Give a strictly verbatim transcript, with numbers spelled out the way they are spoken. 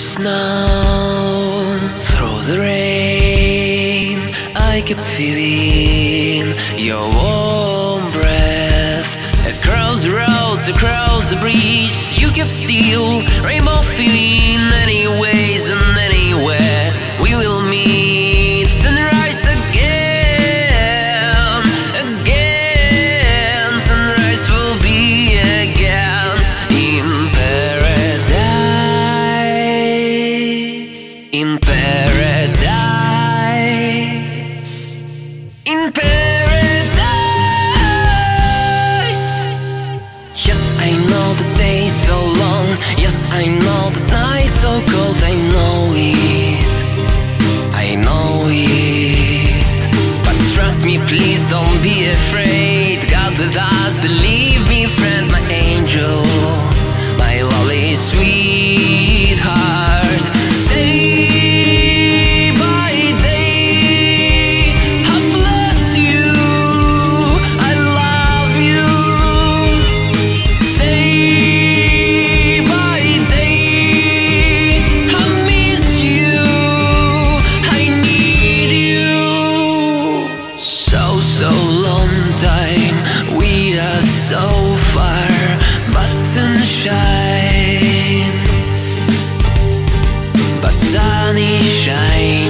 snow, through the rain, I kept feeling your warm breath. Across the roads, across the bridge, you kept still, rainbow feeling. Anyways and anywhere, we will meet. Sunrise again, again. Sunrise will be again in paradise, in paradise, in paradise. Yes, I know the day's so long. Yes, I know the night's so cold. I know it, I know it. But trust me, please don't be afraid. God with us, believe me, friend, my angel, my lovely sweetheart. Day by day, I bless you, I love you. Day by day, I miss you, I need you. So, so long time, we are so far, but sun shines, but sun is shining.